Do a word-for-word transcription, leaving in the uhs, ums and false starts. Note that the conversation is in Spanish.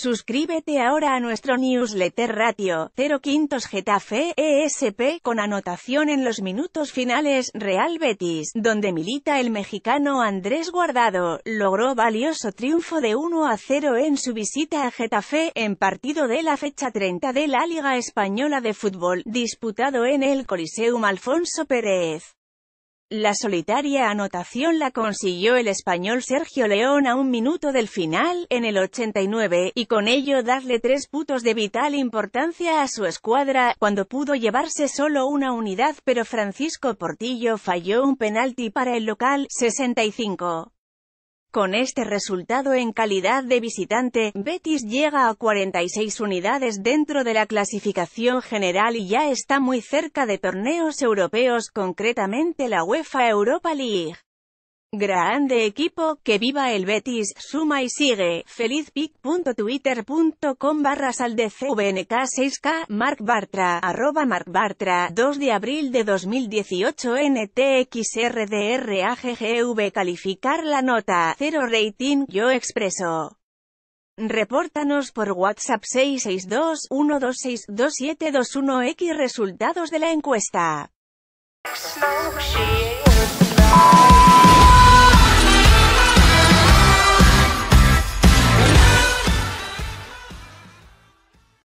Suscríbete ahora a nuestro newsletter Ratio cero Quintos Getafe E S P, con anotación en los minutos finales. Real Betis, donde milita el mexicano Andrés Guardado, logró valioso triunfo de uno a cero en su visita a Getafe, en partido de la fecha treinta de la Liga Española de Fútbol, disputado en el Coliseum Alfonso Pérez. La solitaria anotación la consiguió el español Sergio León a un minuto del final, en el ochenta y nueve, y con ello darle tres puntos de vital importancia a su escuadra, cuando pudo llevarse solo una unidad, pero Francisco Portillo falló un penalti para el local. sesenta y cinco. Con este resultado en calidad de visitante, Betis llega a cuarenta y seis unidades dentro de la clasificación general y ya está muy cerca de torneos europeos, concretamente la UEFA Europa League. Grande equipo, que viva el Betis. Suma y sigue. Felizpic punto twitter punto com barra saldecvnk seis k. Marc Bartra, arroba Marc Bartra, dos de abril de dos mil dieciocho. N T X R D R A G G V. Calificar la nota, cero rating, yo expreso. Repórtanos por WhatsApp seis seis dos, uno dos seis, dos siete dos uno x. Resultados de la encuesta.